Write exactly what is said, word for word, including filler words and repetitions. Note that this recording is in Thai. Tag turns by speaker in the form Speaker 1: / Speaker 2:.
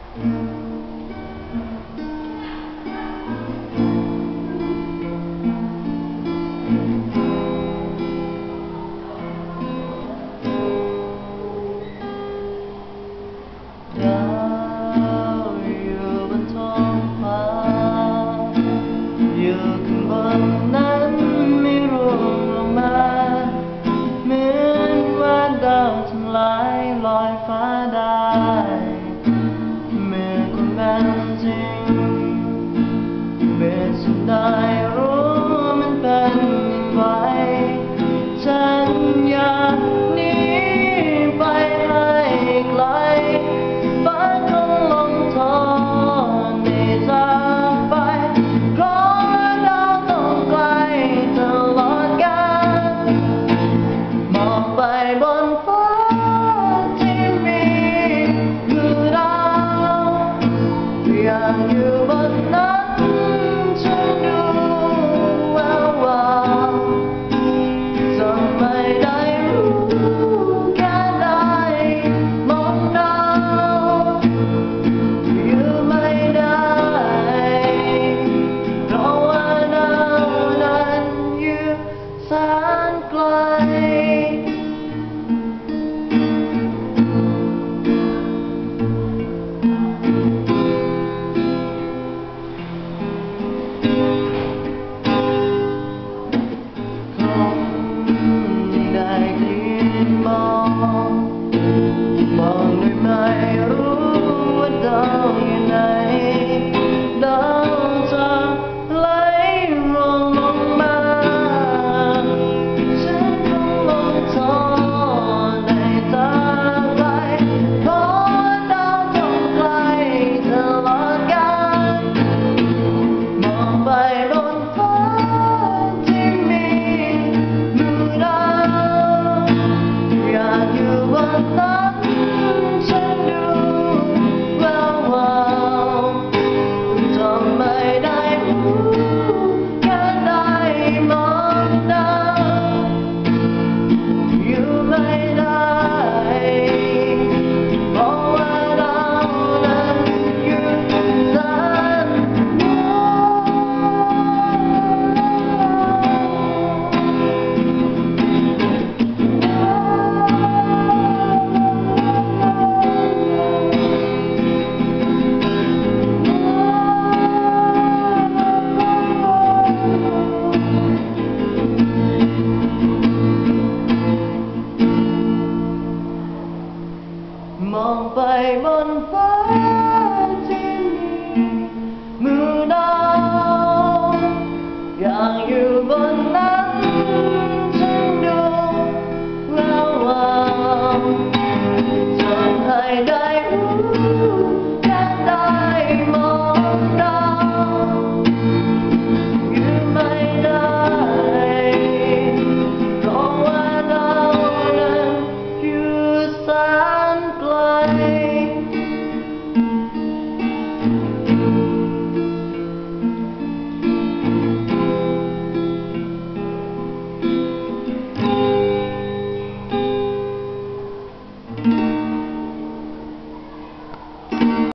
Speaker 1: อยู่ข้างบนนั้นไม่ร่วงลงมาเหมือนว่าดาวทั้งหลายลอยฟ้าได้เมื่อคุณเป็นจริงเมื่อฉันได้รู้มันเป็นอย่างไรฉันอยากหนีไปให้ไกลฟ้าคงลงทอนในทางไปไปบนฟ้าที่มีมือดาวอยากอยู่บนนั้นฉันดูแวววาวจนไม่ได้รู้แค่ได้มองดาวอยู่ไม่ได้เพราะว่าดาวนั้นอยู่แสนไกลมองมองได้ไหมรู้ว่าดาวอยู่ไหนดาวจะไหลร่วงลงมาฉันคงลงทอนในตาไกลเพราะดาวต้องไกลตลอดกาลมองไปบนฟ้าที่มีมือดาวอยากอยู่บนนั้นฉันดูแวววาวจนไม่ได้รู้แค่ได้มองดาวอยู่ไม่ได้เพราะว่าดาวนั้นอยู่แสนไกลมองไปบนฟ้า